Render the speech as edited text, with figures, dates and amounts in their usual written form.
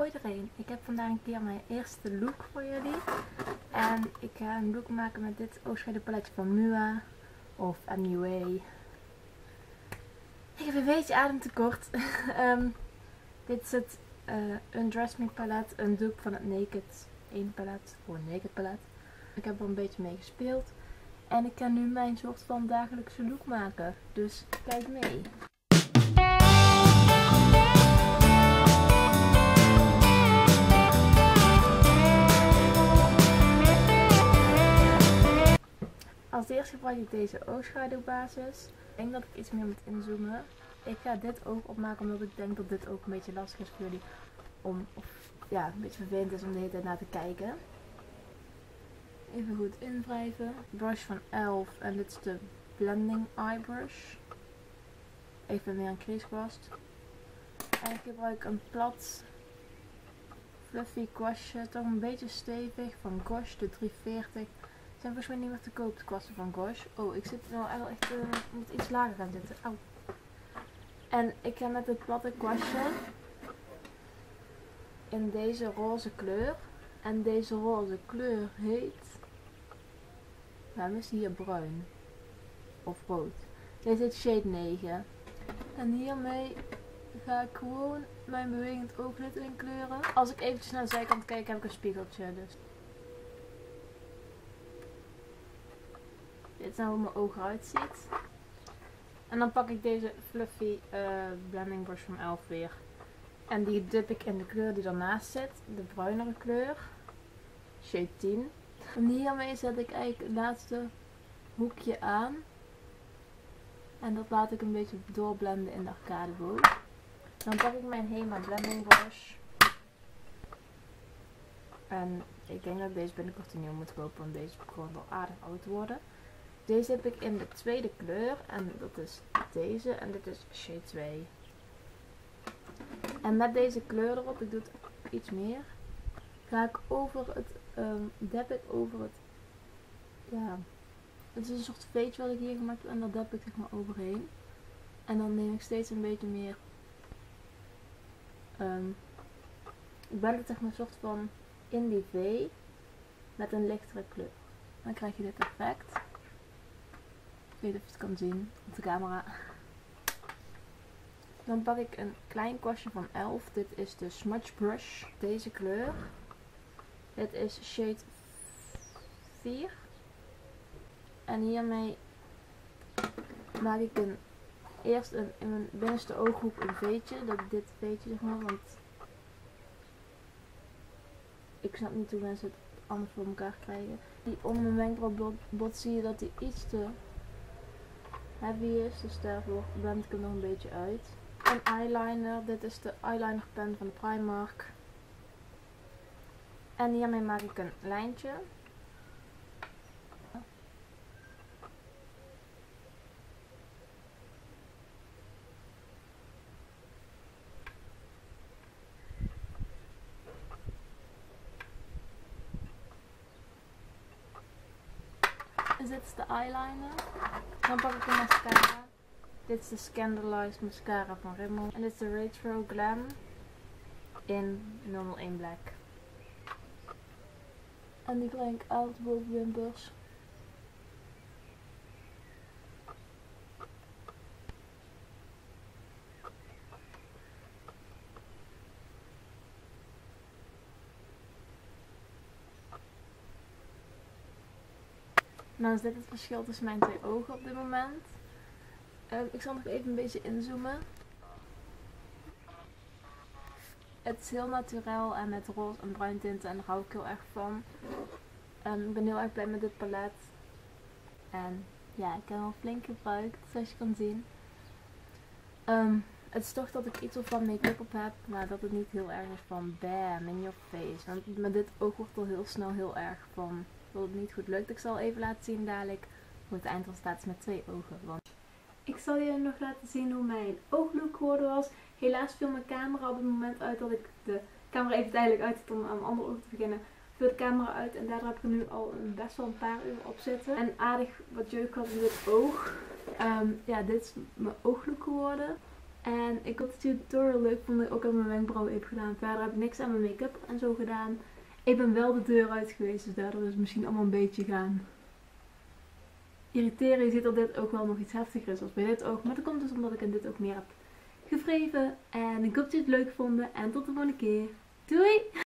Hoi iedereen, ik heb vandaag een keer mijn eerste look voor jullie. En ik ga een look maken met dit oogschaduwpaletje van Mua of MUA. Ik heb een beetje ademtekort. Dit is het Undress Me palet, een dupe van het Naked 1 palet, voor een Naked palet. Ik heb er een beetje mee gespeeld. En ik ga nu mijn soort van dagelijkse look maken. Dus kijk mee. Als eerste gebruik ik deze oogschaduwbasis. Ik denk dat ik iets meer moet inzoomen. Ik ga dit oog opmaken omdat ik denk dat dit ook een beetje lastig is voor jullie. Een beetje vervelend is om de hele tijd naar te kijken. Even goed invrijven. Brush van e.l.f. en dit is de Blending Eye Brush. Even meer een crease kwast. En ik gebruik een plat fluffy kwastje. Toch een beetje stevig van Gosh, de 340. Zijn volgens mij niet meer te koop, de kwasten van Gosh. Oh, ik zit nou echt moet iets lager gaan zitten. Au. En ik ga met het platte kwastje in deze roze kleur. En deze roze kleur heet... Waarom is die hier bruin? Of rood? Deze heet Shade 9. En hiermee ga ik gewoon mijn bewegend ooglid inkleuren. Als ik eventjes naar de zijkant kijk, heb ik een spiegeltje. Dus. Dit is nou hoe mijn oog eruit ziet. En dan pak ik deze fluffy blending brush van e.l.f. weer. En die dip ik in de kleur die ernaast zit. De bruinere kleur. Shade 10. En hiermee zet ik eigenlijk het laatste hoekje aan. En dat laat ik een beetje doorblenden in de arcadeboog. Dan pak ik mijn Hema blending brush. En ik denk dat ik deze binnenkort nieuw moet kopen, want deze begon wel aardig oud te worden. Deze heb ik in de tweede kleur en dat is deze en dit is shade 2. En met deze kleur erop, ik doe het iets meer, ga ik over het, dab ik over het, het is een soort veetje wat ik hier gemaakt heb en dat dab ik zeg maar overheen. En dan neem ik steeds een beetje meer, ik ben het zeg maar een soort van in die V met een lichtere kleur. Dan krijg je dit effect. Ik weet niet of je het kan zien op de camera. Dan pak ik een klein kwastje van e.l.f. Dit is de Smudge Brush. Deze kleur. Dit is shade 4. En hiermee maak ik eerst in mijn binnenste ooghoek een veetje. Dat dit veetje zeg maar. Want ik snap niet hoe mensen het anders voor elkaar krijgen. Die onder mijn wenkbrauwbot zie je dat die iets te heavy is, dus daarvoor blend ik hem nog een beetje uit. Een eyeliner, dit is de eyeliner pen van de Primark. En hiermee maak ik een lijntje. Dus dit is de eyeliner. Dan pak ik een mascara. Dit is de Scandalized mascara van Rimmel. En dit is de Retro Glam in 001 Black. En die breng ik uit boven wimpers. Nou is dit het verschil tussen mijn twee ogen op dit moment. Ik zal nog even een beetje inzoomen. Het is heel naturel en met roze en bruin tinten en daar hou ik heel erg van. Ik ben heel erg blij met dit palet. En ja, ik heb hem al flink gebruikt, zoals je kan zien. Het is toch dat ik iets van make-up op heb, maar dat het niet heel erg is van bam in your face. Want met dit oog wordt al heel snel heel erg van dat het niet goed lukt. Ik zal even laten zien dadelijk hoe het eindresultaat is met twee ogen. Want ik zal je nog laten zien hoe mijn ooglook geworden was. Helaas viel mijn camera op het moment uit dat ik de camera even tijdelijk uitzet om aan mijn andere oog te beginnen. Viel de camera uit en daardoor heb ik er nu al best wel een paar uur op zitten. En aardig wat jeuk had in dit oog. Ja, dit is mijn ooglook geworden. En ik hoop dat jullie de tutorial leuk vonden. Ook aan mijn wenkbrauwen heb gedaan. Verder heb ik niks aan mijn make-up en zo gedaan. Ik ben wel de deur uit geweest, dus daardoor is het misschien allemaal een beetje gaan irriteren. Je ziet dat dit ook wel nog iets heftiger is als bij dit oog. Maar dat komt dus omdat ik in dit oog meer heb gewreven. En ik hoop dat jullie het leuk vonden. En tot de volgende keer. Doei!